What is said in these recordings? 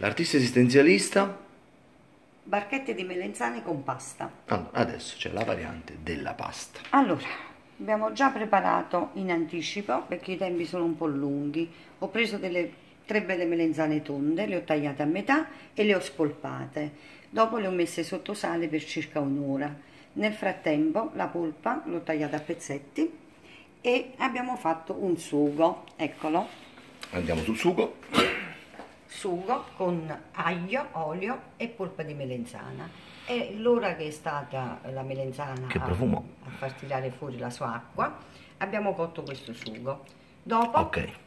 L'artista esistenzialista? Barchette di melenzane con pasta. Allora, adesso c'è la variante della pasta. Allora, abbiamo già preparato in anticipo perché i tempi sono un po' lunghi. Ho preso delle 3 belle melenzane tonde, le ho tagliate a metà e le ho spolpate. Dopo le ho messe sotto sale per circa un'ora. Nel frattempo la polpa l'ho tagliata a pezzetti e abbiamo fatto un sugo, eccolo. Andiamo sul sugo. Sugo con aglio, olio e polpa di melenzana. E l'ora che è stata la melenzana a far tirare fuori la sua acqua, abbiamo cotto questo sugo. Dopo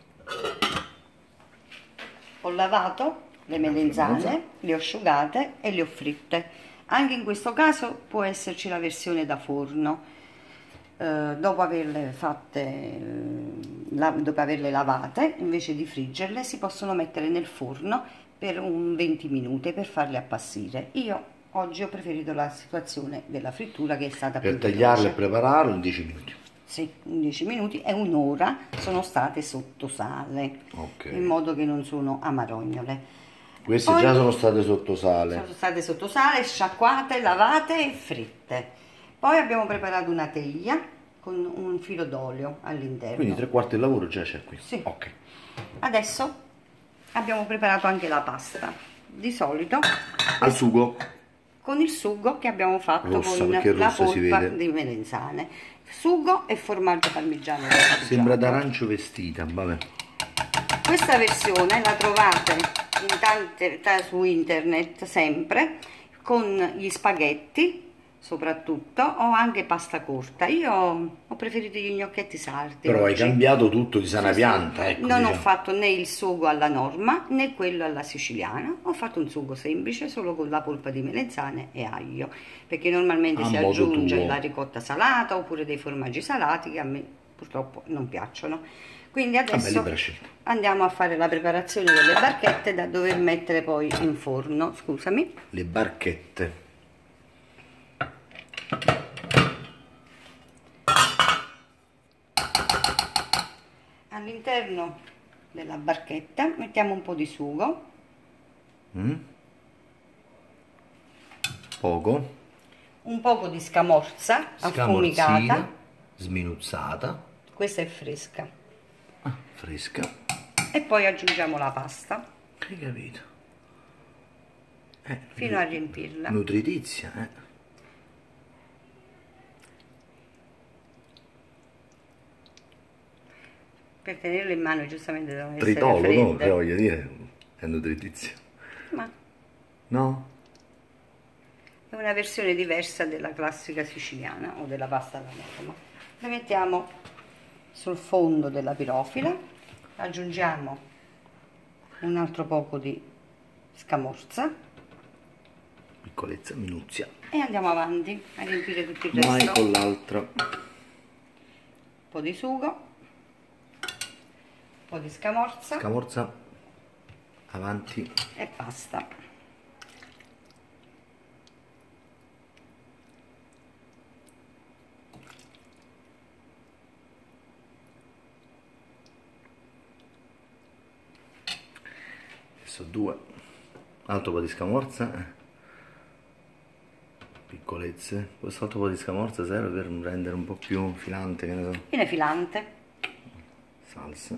ho lavato le melenzane, le ho asciugate e le ho fritte. Anche in questo caso può esserci la versione da forno. Dopo averle fatte, dopo averle lavate, invece di friggerle, si possono mettere nel forno per un 20 minuti per farle appassire. Io oggi ho preferito la situazione della frittura, che è stata più veloce. Per tagliarle e prepararlo in 10 minuti. Sì, in 10 minuti e un'ora sono state sotto sale, in modo che non sono amarognole. Queste poi già sono state sotto sale. Sono state sotto sale, sciacquate, lavate e fritte. Poi abbiamo preparato una teglia con un filo d'olio all'interno. Quindi 3/4 del lavoro già c'è qui. Sì. Ok. Adesso abbiamo preparato anche la pasta. Di solito al sugo. Con il sugo che abbiamo fatto rossa, con la polpa di melenzane. Sugo e formaggio parmigiano. Sembra d'arancio vestita, vabbè. Questa versione la trovate su internet sempre, con gli spaghetti soprattutto, o anche pasta corta. Io ho preferito gli gnocchetti sardi. Però hai cambiato tutto di sana pianta, ecco. Non ho fatto né il sugo alla norma né quello alla siciliana, ho fatto un sugo semplice solo con la polpa di melenzane e aglio, perché normalmente si aggiunge la ricotta salata oppure dei formaggi salati che a me purtroppo non piacciono. Quindi adesso andiamo a fare la preparazione delle barchette da dover mettere poi in forno. Scusami. Le barchette. All'interno della barchetta mettiamo un po' di sugo. Poco. Un poco di scamorza affumicata. Sminuzzata. Questa è fresca. Fresca. E poi aggiungiamo la pasta. Hai capito? Fino a riempirla. Nutritizia, Per tenerla in mano giustamente devono essere tritolo, fredde. no? Che voglio dire, è nutritizia. Ma no? È una versione diversa della classica siciliana o della pasta alla norma. Le mettiamo sul fondo della pirofila, aggiungiamo un altro poco di scamorza, Piccolezza, minuzia, e andiamo avanti a riempire tutto il resto. mai con l'altro. Un po' di sugo, un po' di scamorza, avanti, e pasta. adesso 2, altro po' di scamorza, piccolezze. Quest'altro po' di scamorza serve per rendere un po' più filante, che ne so. Fine filante. Salsa.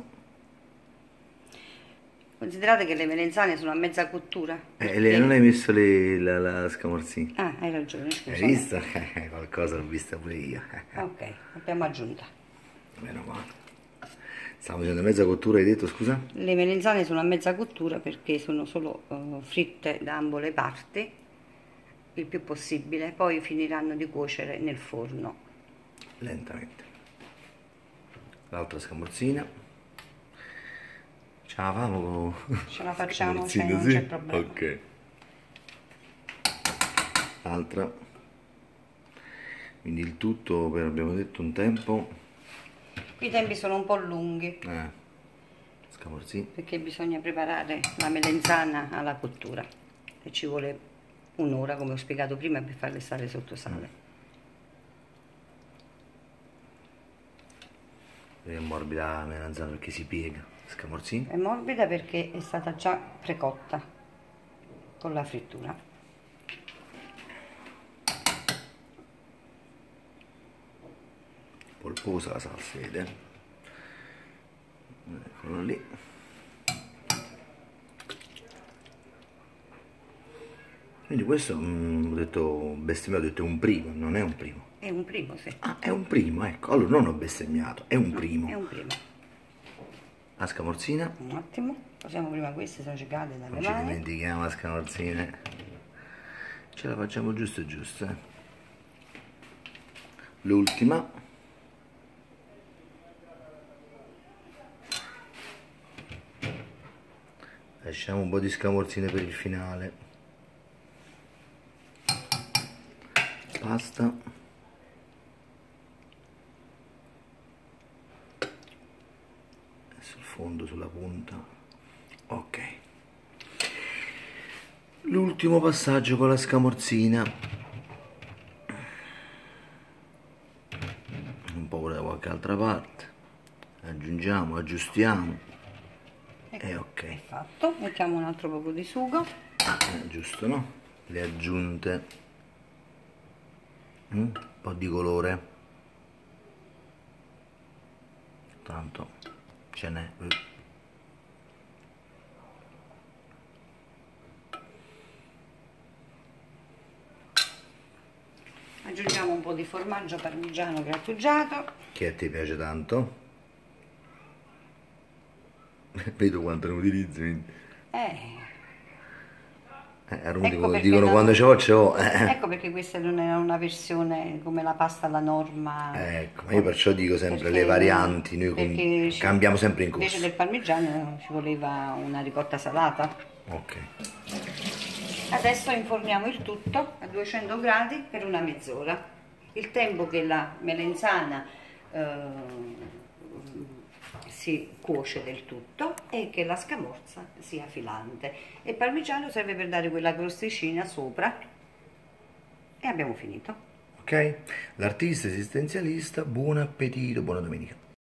Considerate che le melenzane sono a mezza cottura. Non hai messo la scamorzina. Ah, hai ragione, scusa. Hai visto? Qualcosa l'ho vista pure io. Ok, l'abbiamo aggiunta. Meno male. Stiamo facendo mezza cottura, hai detto, scusa? Le melenzane sono a mezza cottura perché sono solo fritte da ambo le parti, il più possibile, poi finiranno di cuocere nel forno. Lentamente. L'altra scamorzina. Ce la famo? Ce la facciamo, cioè non c'è problema. Ok. Altra. Quindi il tutto per, abbiamo detto, un tempo. Qui i tempi sono un po' lunghi. Scamorzina. Perché bisogna preparare la melenzana alla cottura e ci vuole un'ora, come ho spiegato prima, per farle stare sotto sale. È morbida la melanzana perché si piega. Scamorzina. È morbida perché è stata già precotta. con la frittura. Polposa la salsa, vedete? Eccolo lì. Quindi questo, ho detto bestemmiato, ho detto è un primo, non è un primo. È un primo, sì. Ah, è un primo, ecco. Allora non ho bestemmiato, è un primo. È un primo. La scamorzina. Un attimo, posiamo prima queste, se no ci cade dalle Non ci mani. dimentichiamo la scamorzina. Ce la facciamo giusto e giusto, L'ultima. Lasciamo un po' di scamorzine per il finale. Pasta. Sul fondo, sulla punta. Ok. L'ultimo passaggio con la scamorzina. Un po' da qualche altra parte. Aggiungiamo, aggiustiamo. Ecco, E ok. è fatto. Mettiamo un altro poco di sugo. Giusto, no? Le aggiunte. Un po' di colore. Tanto ce n'è. Aggiungiamo un po' di formaggio parmigiano grattugiato. Che a te piace tanto? Vedo quanto ne utilizzi. Ecco dicono quando ce l'ho. Ecco perché questa non è una versione come la pasta alla norma. Ecco, ma io perciò dico sempre le varianti, noi cambiamo sempre in corso. Invece del parmigiano ci voleva una ricotta salata. Ok. Adesso inforniamo il tutto a 200 gradi per una mezz'ora. Il tempo che la melenzana si cuoce del tutto e che la scamorza sia filante. E il parmigiano serve per dare quella crosticina sopra e abbiamo finito. Ok? L'artista esistenzialista, buon appetito, buona domenica.